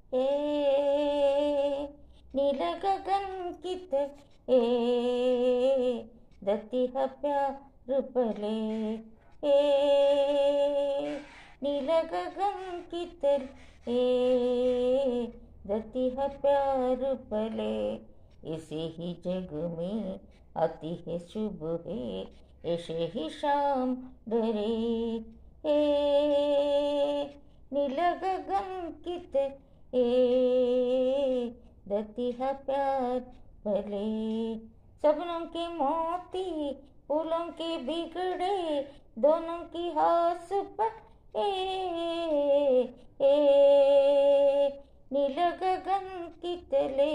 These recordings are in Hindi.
ए नील गगन की तरह ए धरती है प्यार पले ए नील गगन की तरह ए धरती है प्यार पले। इसी ही जग में आती है सुबह ऐसे ही शाम डरे ए नील गगन की तरह ए धरती है प्यार भले। सपनों के मोती फूलों के बिगड़े दोनों की हास पर नील गगन की तले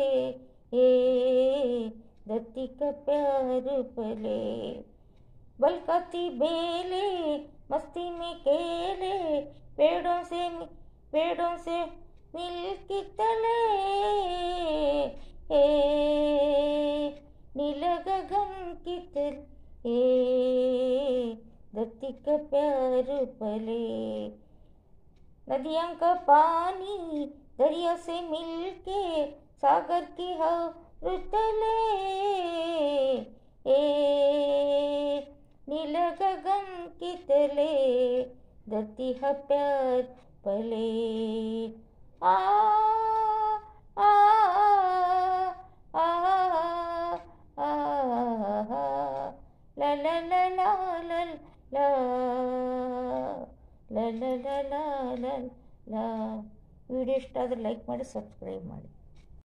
धरती का प्यार पले। बलकती बेले मस्ती में केले पेड़ों से मिल की तले नील गगन की तले धरती का प्यार पले। नदियों का पानी दरिया से मिलके सागर की हर तले नील गगन की तले धरती है प्यार पले। आ आ आ आ ला ला ला ला ला ला ला ला ला ला ला ला। ವಿಡಿಯೋ ಇಷ್ಟ ಆದರೆ ಲೈಕ್ ಮಾಡಿ, ಸಬ್ಸ್ಕ್ರೈಬ್ ಮಾಡಿ.